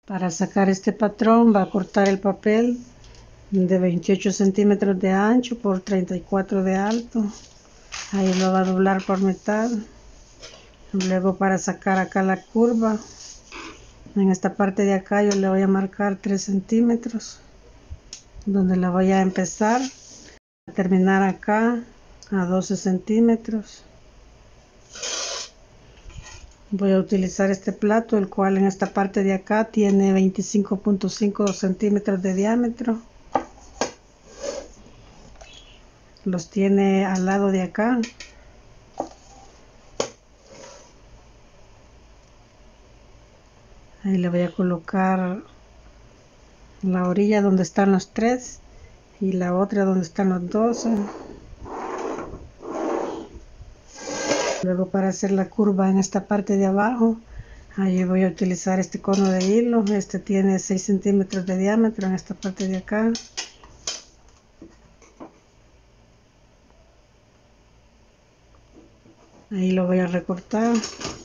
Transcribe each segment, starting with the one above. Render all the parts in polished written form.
Para sacar este patrón va a cortar el papel de 28 centímetros de ancho por 34 de alto. Ahí lo va a doblar por mitad. Luego para sacar acá la curva, en esta parte de acá yo le voy a marcar 3 centímetros, donde la voy a empezar a terminar acá a 12 centímetros. Voy a utilizar este plato, el cual en esta parte de acá tiene 25.5 centímetros de diámetro. Los tiene al lado de acá. Ahí le voy a colocar la orilla donde están los 3 y la otra donde están los 12. Luego para hacer la curva en esta parte de abajo, ahí voy a utilizar este cono de hilo. Este tiene 6 centímetros de diámetro en esta parte de acá. Ahí lo voy a recortar.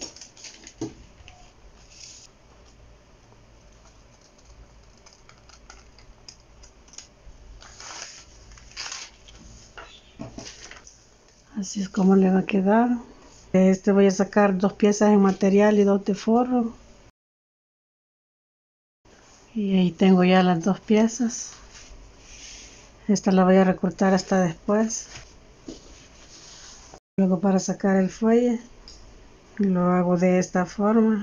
Así es como le va a quedar. Este voy a sacar 2 piezas en material y 2 de forro. Y ahí tengo ya las 2 piezas. Esta la voy a recortar hasta después. Luego para sacar el fuelle lo hago de esta forma.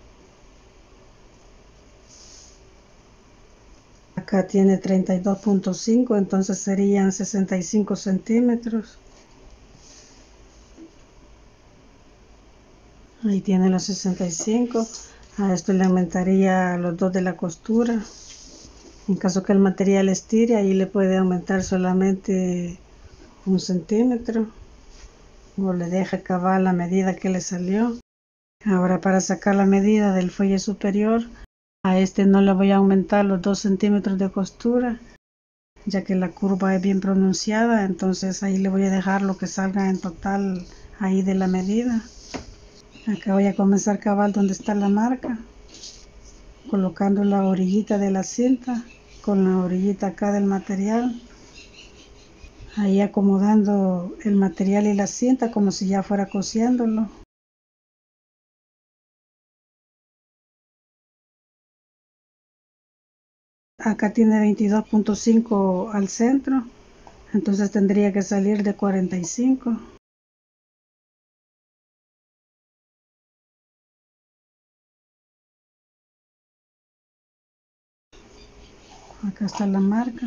Acá tiene 32.5, entonces serían 65 centímetros. Ahí tiene los 65. A esto le aumentaría los 2 de la costura. En caso que el material estire, ahí le puede aumentar solamente 1 centímetro. O le deja cabal la medida que le salió. Ahora para sacar la medida del fuelle superior, a este no le voy a aumentar los 2 centímetros de costura, ya que la curva es bien pronunciada, entonces ahí le voy a dejar lo que salga en total ahí de la medida. Acá voy a comenzar cabal donde está la marca, colocando la orillita de la cinta con la orillita acá del material, ahí acomodando el material y la cinta como si ya fuera cosiéndolo. Acá tiene 22.5 al centro, entonces tendría que salir de 45. Acá está la marca.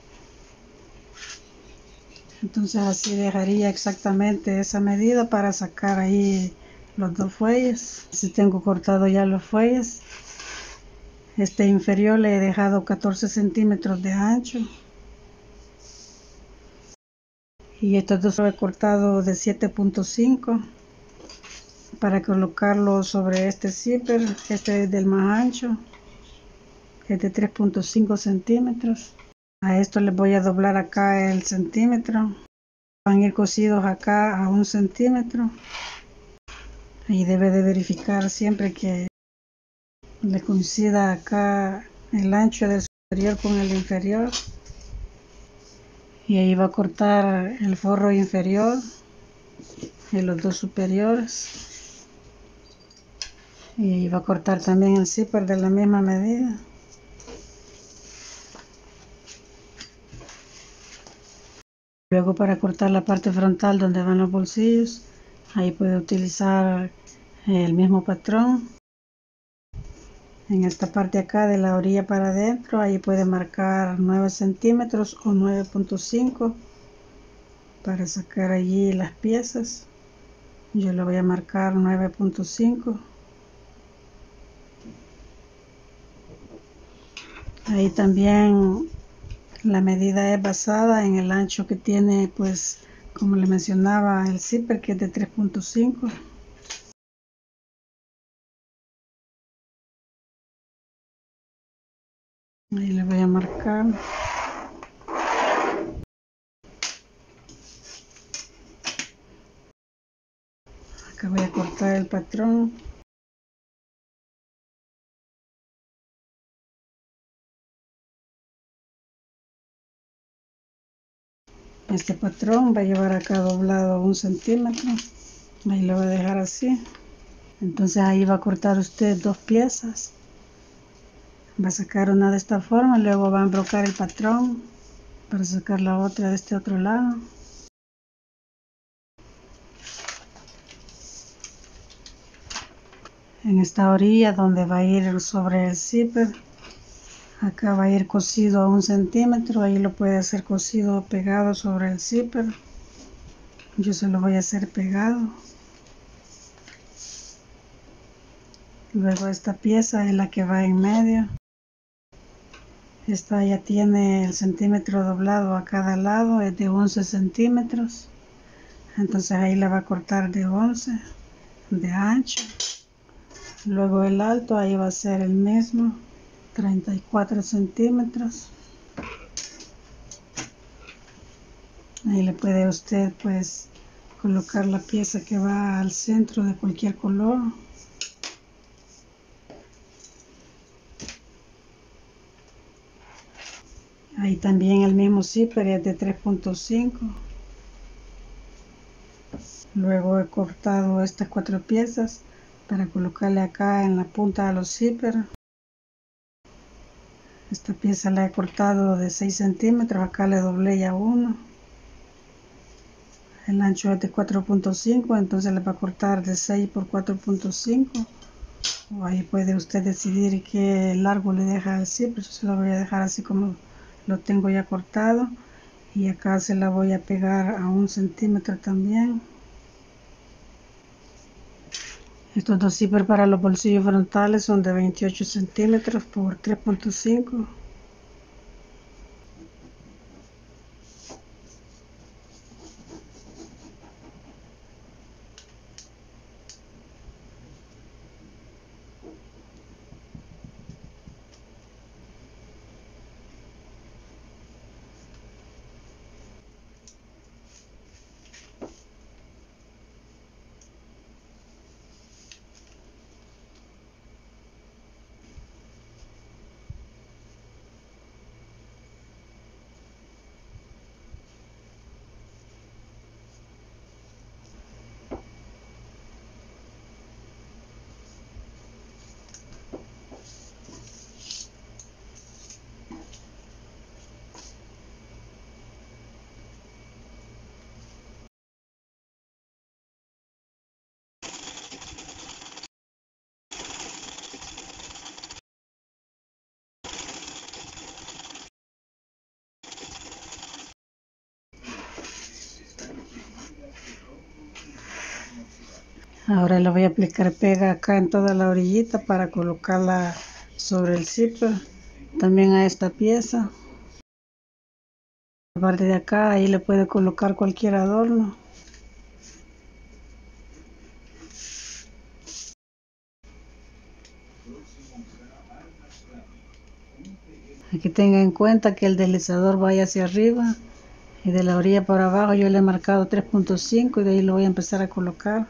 Entonces así dejaría exactamente esa medida para sacar ahí los 2 fuelles. Si tengo cortado ya los fuelles, este inferior le he dejado 14 centímetros de ancho y estos dos he cortado de 7.5 para colocarlo sobre este zipper. Este es del más ancho, es de 3.5 centímetros. A esto les voy a doblar acá el centímetro. Van a ir cosidos acá a 1 centímetro. Y debe de verificar siempre que le coincida acá el ancho del superior con el inferior. Y ahí va a cortar el forro inferior y los 2 superiores. Y ahí va a cortar también el zipper de la misma medida. Luego para cortar la parte frontal donde van los bolsillos, ahí puede utilizar el mismo patrón. En esta parte acá de la orilla para adentro, ahí puede marcar 9 centímetros o 9.5 para sacar allí las piezas. Yo le voy a marcar 9.5. Ahí también la medida es basada en el ancho que tiene, pues como le mencionaba, el zipper, que es de 3.5. Ahí le voy a marcar. Acá voy a cortar el patrón. Este patrón va a llevar acá doblado 1 centímetro. Ahí lo voy a dejar así. Entonces ahí va a cortar usted 2 piezas. Va a sacar una de esta forma, luego va a embrocar el patrón para sacar la otra de este otro lado. En esta orilla donde va a ir sobre el zipper, acá va a ir cosido a 1 centímetro, ahí lo puede hacer cosido o pegado sobre el zipper. Yo se lo voy a hacer pegado. Luego esta pieza es la que va en medio. Esta ya tiene el centímetro doblado a cada lado, es de 11 centímetros. Entonces ahí la va a cortar de 11 de ancho. Luego el alto ahí va a ser el mismo, 34 centímetros. Ahí le puede usted pues colocar la pieza que va al centro de cualquier color. Ahí también el mismo zipper es de 3.5. Luego he cortado estas 4 piezas para colocarle acá en la punta de los zippers. Esta pieza la he cortado de 6 centímetros, acá le doblé ya 1. El ancho es de 4.5, entonces le va a cortar de 6 por 4.5. O ahí puede usted decidir qué largo le deja al zipper. Yo se lo voy a dejar así como lo tengo ya cortado. Y acá se la voy a pegar a 1 centímetro también. Estos dos zippers para los bolsillos frontales son de 28 centímetros por 3.5. Ahora le voy a aplicar pega acá en toda la orillita para colocarla sobre el zipper. También a esta pieza. La parte de acá, ahí le puede colocar cualquier adorno. Aquí tenga en cuenta que el deslizador vaya hacia arriba y de la orilla para abajo yo le he marcado 3.5 y de ahí lo voy a empezar a colocar.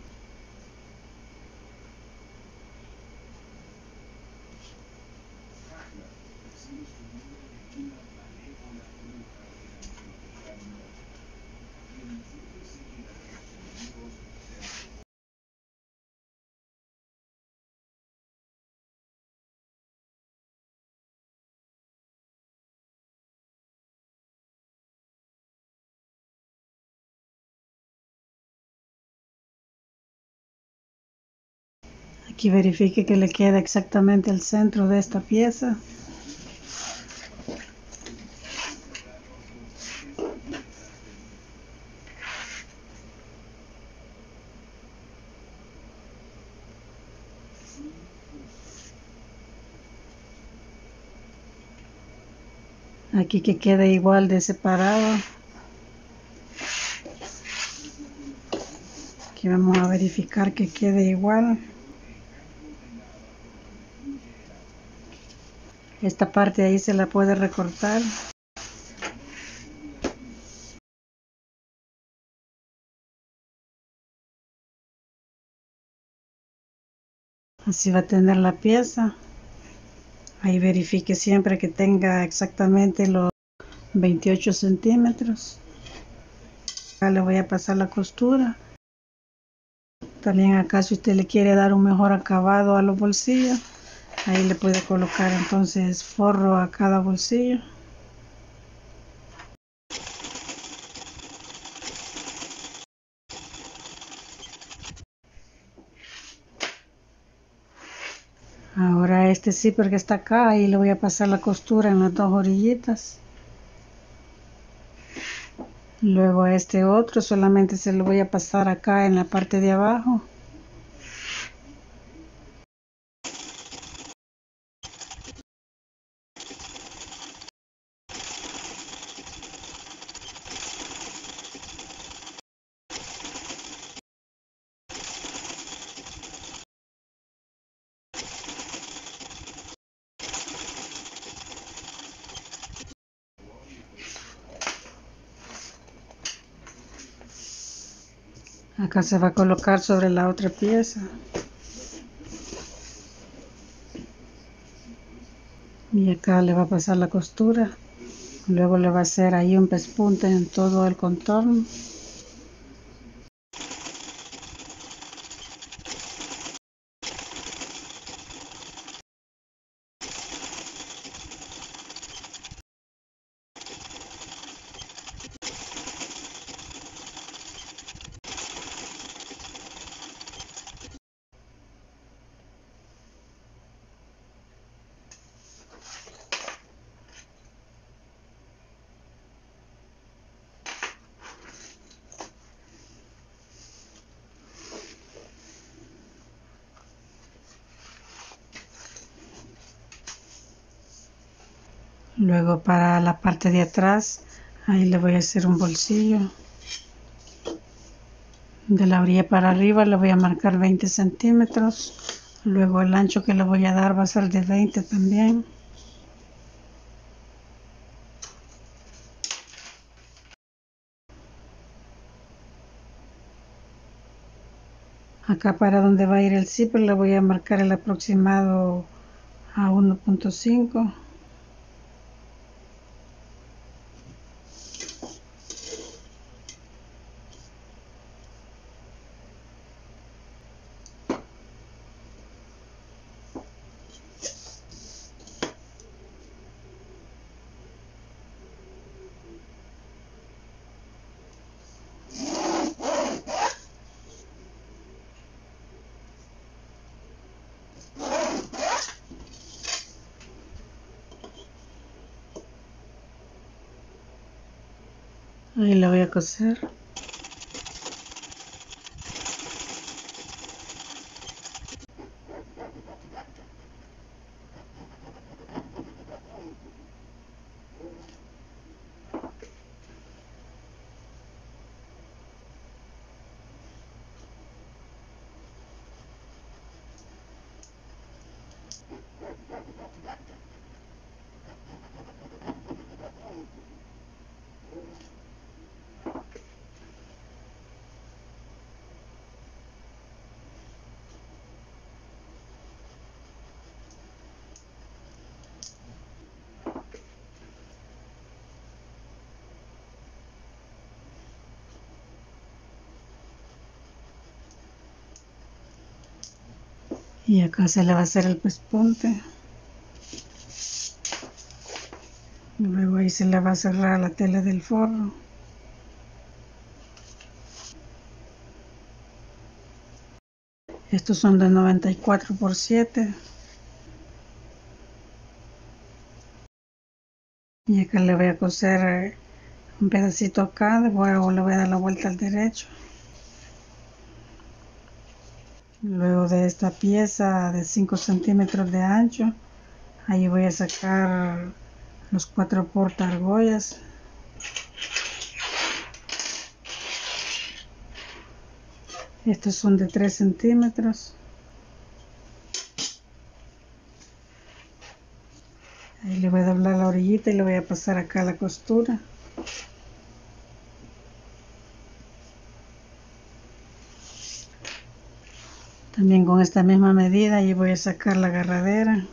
Aquí verifique que le queda exactamente el centro de esta pieza. Aquí que quede igual de separado. Aquí vamos a verificar que quede igual. Esta parte ahí se la puede recortar. Así va a tener la pieza. Ahí verifique siempre que tenga exactamente los 28 centímetros. le voy a pasar la costura. También acá, si usted le quiere dar un mejor acabado a los bolsillos, ahí le puede colocar entonces forro a cada bolsillo. Ahora este zipper que está acá, ahí le voy a pasar la costura en las dos orillitas. Luego a este otro solamente se lo voy a pasar acá en la parte de abajo. Acá se va a colocar sobre la otra pieza. Y acá le va a pasar la costura. Luego le va a hacer ahí un pespunte en todo el contorno. Luego para la parte de atrás, ahí le voy a hacer un bolsillo. De la orilla para arriba le voy a marcar 20 centímetros. Luego el ancho que le voy a dar va a ser de 20 también. Acá para donde va a ir el zipper le voy a marcar el aproximado a 1.5. Ahí la voy a coser. Y acá se le va a hacer el pespunte. Luego ahí se le va a cerrar la tela del forro. Estos son de 94 por 7. Y acá le voy a coser un pedacito acá, luego le voy a dar la vuelta al derecho. Luego de esta pieza de 5 centímetros de ancho, ahí voy a sacar los 4 porta argollas. Estos son de 3 centímetros. Ahí le voy a doblar la orillita y le voy a pasar acá la costura. También con esta misma medida ahí voy a sacar la agarradera.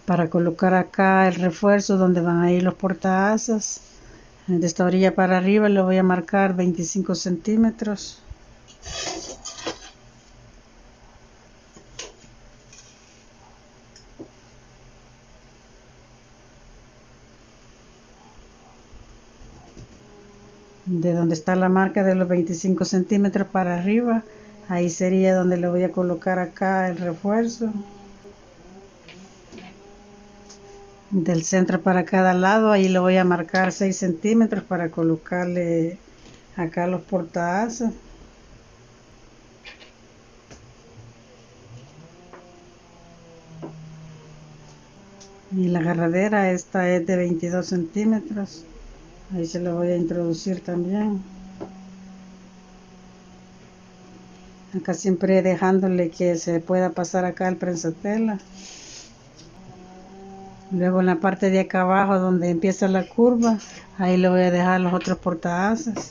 para colocar acá el refuerzo donde van a ir los portaasas. De esta orilla para arriba le voy a marcar 25 centímetros. De donde está la marca de los 25 centímetros para arriba, ahí sería donde le voy a colocar acá el refuerzo. Del centro para cada lado, ahí le voy a marcar 6 centímetros para colocarle acá los portaasas. Y la agarradera, esta es de 22 centímetros. Ahí se lo voy a introducir también. Acá siempre dejándole que se pueda pasar acá el prensatela. Luego en la parte de acá abajo donde empieza la curva, ahí le voy a dejar los otros portaasas.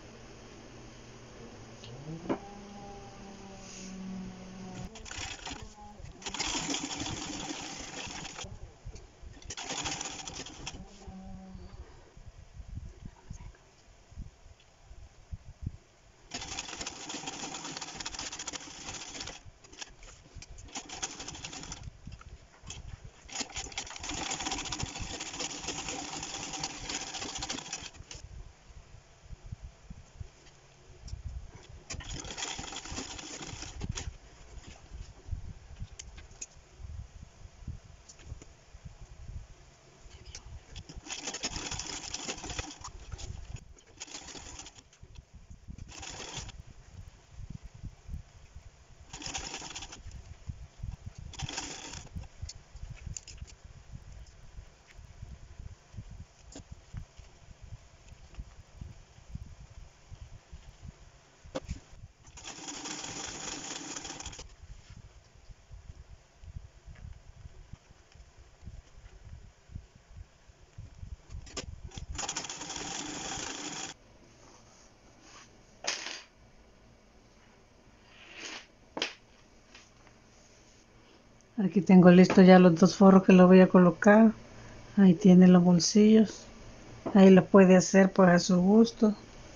Aquí tengo listo ya los dos forros que lo voy a colocar. Ahí tiene los bolsillos. Ahí lo puede hacer pues a su gusto.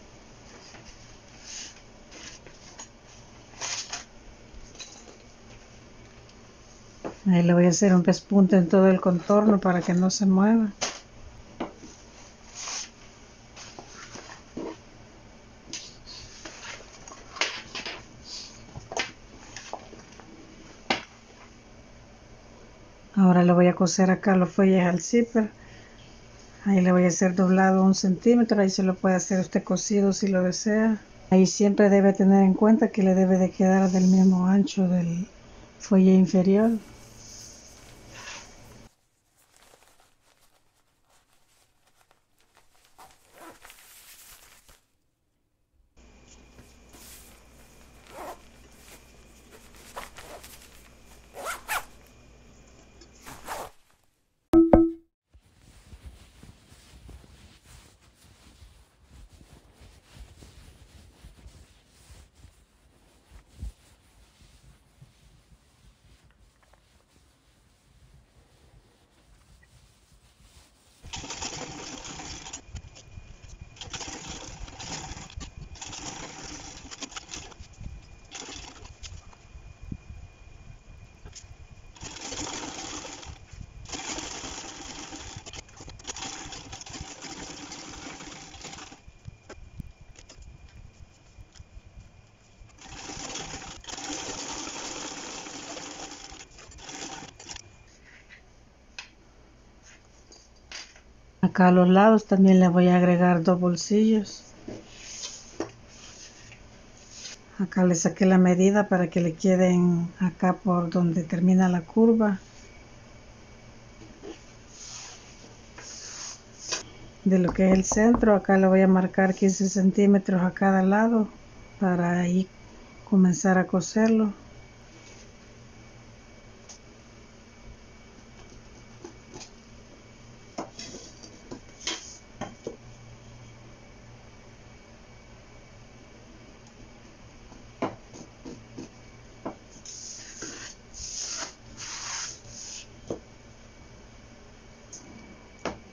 Ahí le voy a hacer un pespunte en todo el contorno para que no se mueva. Ahora le voy a coser acá los fuelles al zipper. Ahí le voy a hacer doblado 1 centímetro. Ahí se lo puede hacer usted cosido si lo desea. Ahí siempre debe tener en cuenta que le debe de quedar del mismo ancho del fuelle inferior. Acá a los lados también le voy a agregar 2 bolsillos. Acá le saqué la medida para que le queden acá por donde termina la curva. De lo que es el centro, acá le voy a marcar 15 centímetros a cada lado para ahí comenzar a coserlo.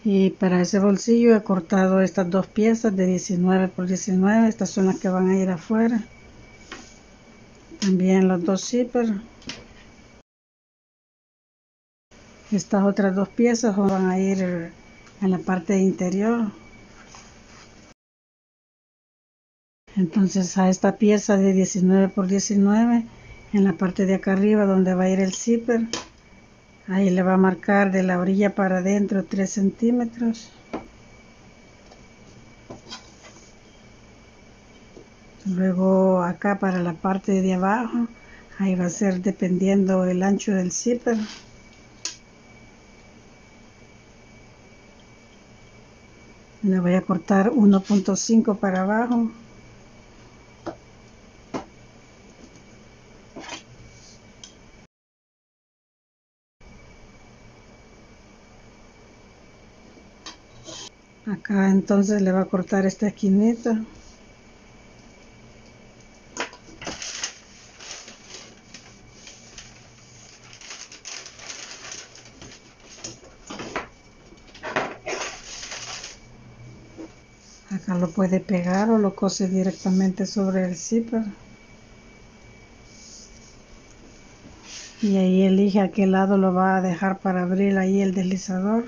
Y para ese bolsillo he cortado estas dos piezas de 19 por 19. Estas son las que van a ir afuera. También los dos zippers. Estas otras dos piezas van a ir en la parte interior. Entonces a esta pieza de 19 por 19, en la parte de acá arriba donde va a ir el zipper, ahí le va a marcar de la orilla para adentro 3 centímetros. Luego acá para la parte de abajo, ahí va a ser dependiendo el ancho del zipper. Le voy a cortar 1.5 para abajo. Acá entonces le va a cortar esta esquinita. Acá lo puede pegar o lo cose directamente sobre el zipper. Y ahí elige a qué lado lo va a dejar para abrir ahí el deslizador.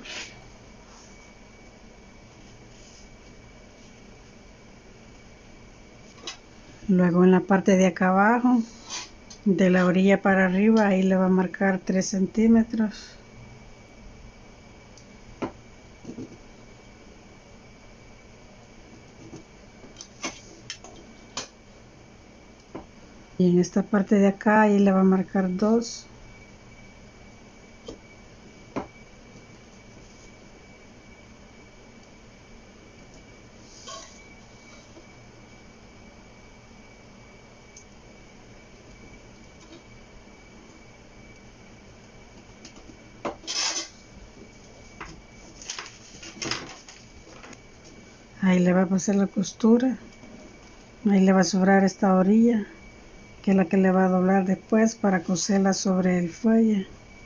Luego en la parte de acá abajo, de la orilla para arriba, ahí le va a marcar 3 centímetros. Y en esta parte de acá, ahí le va a marcar 2. Ahí le va a pasar la costura. Ahí le va a sobrar esta orilla, que es la que le va a doblar después para coserla sobre el fuelle.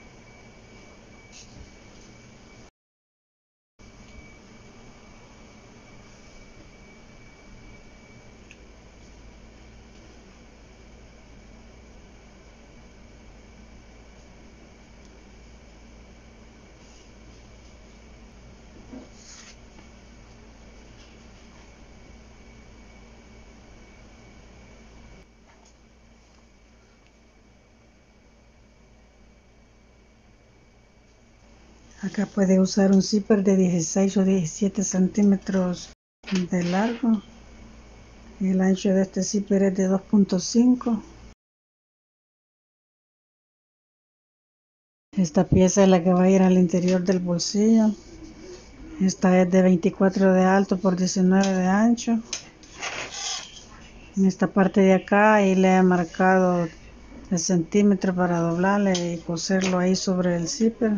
Acá puede usar un zipper de 16 o 17 centímetros de largo. El ancho de este zipper es de 2.5. Esta pieza es la que va a ir al interior del bolsillo. Esta es de 24 de alto por 19 de ancho. En esta parte de acá ahí le he marcado el centímetro para doblarle y coserlo ahí sobre el zipper.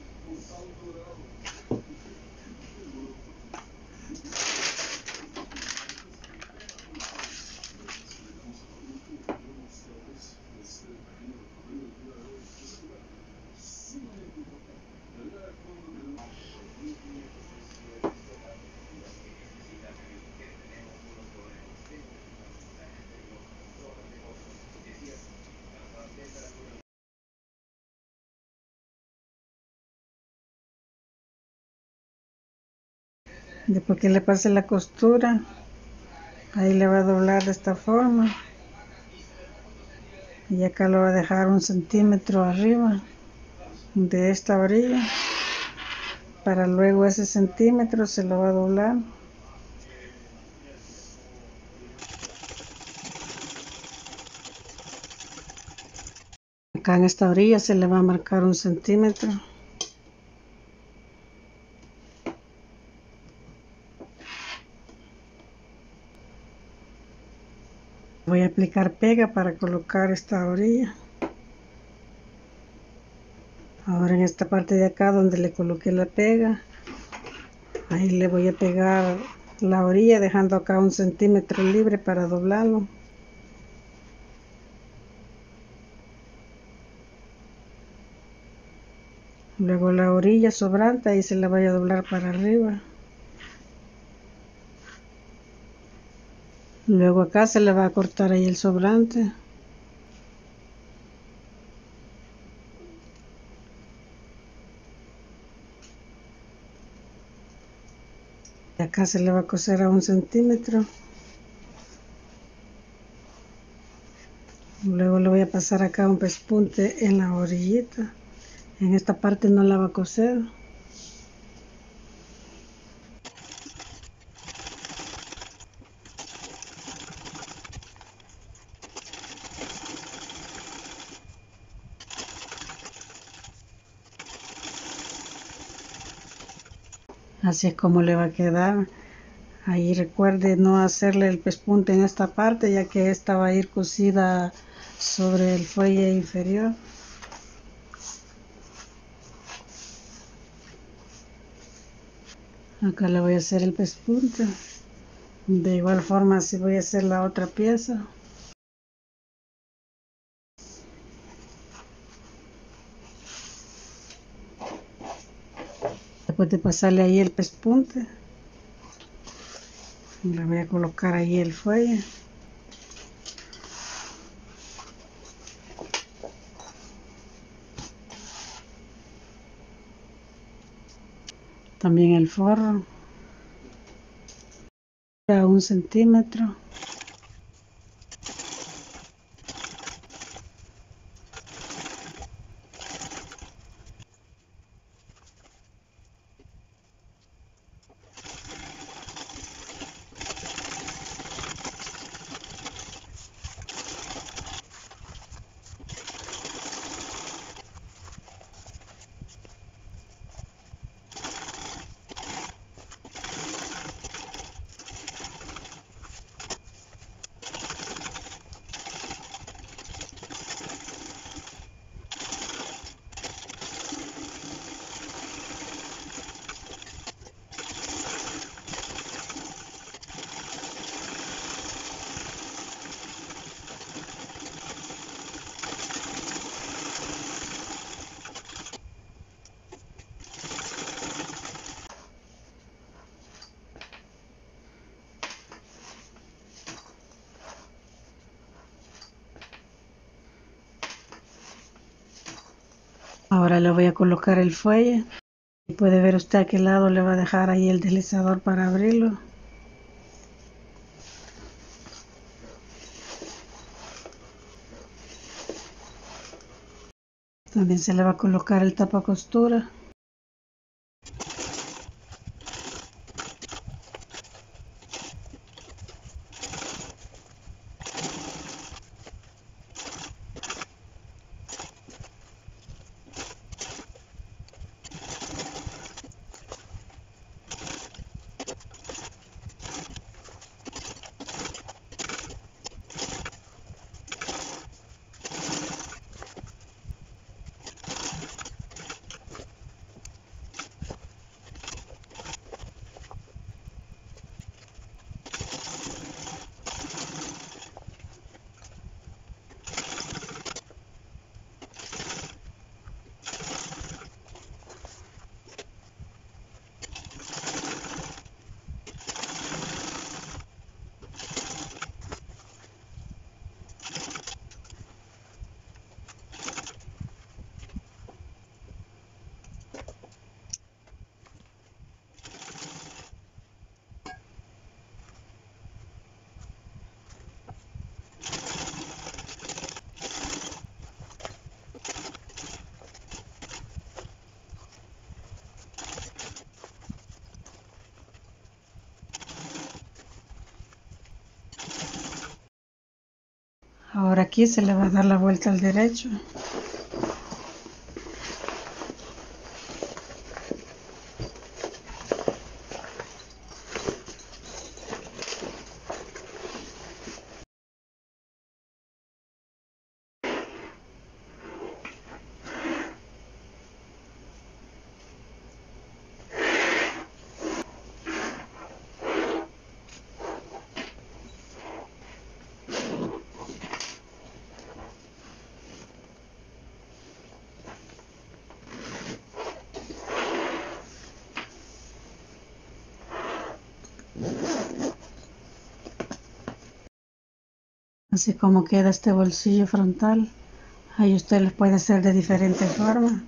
Después que le pase la costura, ahí le va a doblar de esta forma. Y acá lo va a dejar 1 centímetro arriba de esta orilla. Para luego ese centímetro se lo va a doblar. Acá en esta orilla se le va a marcar 1 centímetro. Voy a aplicar pega para colocar esta orilla. Ahora en esta parte de acá donde le coloqué la pega, ahí le voy a pegar la orilla dejando acá 1 centímetro libre para doblarlo. Luego la orilla sobrante ahí se la voy a doblar para arriba. Luego acá se le va a cortar ahí el sobrante. Y acá se le va a coser a 1 centímetro. Luego le voy a pasar acá un pespunte en la orillita. En esta parte no la va a coser. Así es como le va a quedar. Ahí recuerde no hacerle el pespunte en esta parte, ya que esta va a ir cosida sobre el fuelle inferior. Acá le voy a hacer el pespunte. De igual forma así voy a hacer la otra pieza. Después de pasarle ahí el pespunte, le voy a colocar ahí el fuelle. También el forro a 1 centímetro. Ahora le voy a colocar el fuelle. Y puede ver usted a qué lado le va a dejar ahí el deslizador para abrirlo. También se le va a colocar el tapa costura. Ahora aquí se le va a dar la vuelta al derecho. Así como queda este bolsillo frontal, ahí usted lo puede hacer de diferentes formas.